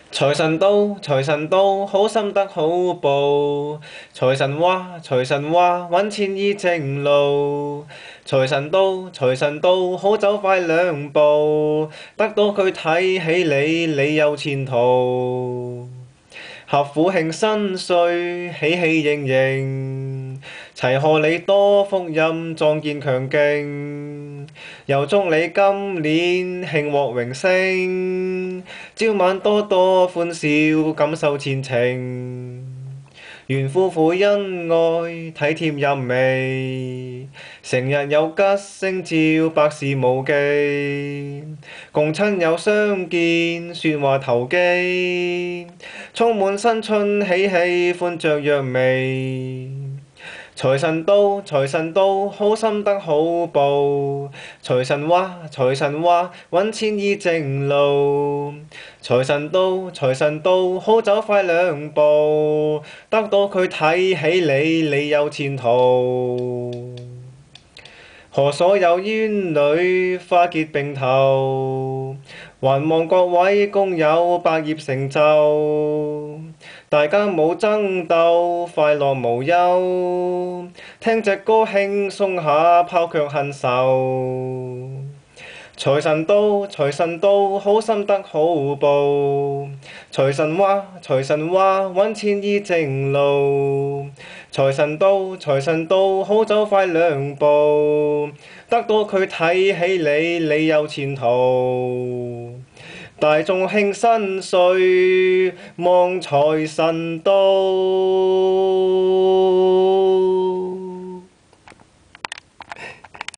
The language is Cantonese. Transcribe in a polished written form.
財神到，財神到，好心得好報。財神話，財神話，揾錢依正路。財神到，財神到，好走快兩步。得到佢睇起你，你有前途。合府慶新歲，喜氣盈盈，齊賀你多福蔭，壯健強勁。又祝你今年慶獲榮升，朝晚多多歡笑，感受前程。願夫婦恩愛，體貼入微，成日有吉星照，百事無忌。共親友相見，説話投機，充滿新春喜氣，歡雀躍眉。財神到，財神到，好心得好報。財神話，財神話，揾錢依正路。財神到，財神到，好走快兩步。得到佢睇起你，你有前途。賀所有冤侶花結並頭，還望各位工友百業成就，大家冇爭鬥，快樂無憂，聽隻歌輕鬆下，拋卻恨愁。財神到，財神到，好心得好報。財神話，財神話，揾錢依正路。財神到，財神到，好走快兩步。得到佢睇起你，你有前途。大眾慶新歲，望財神到。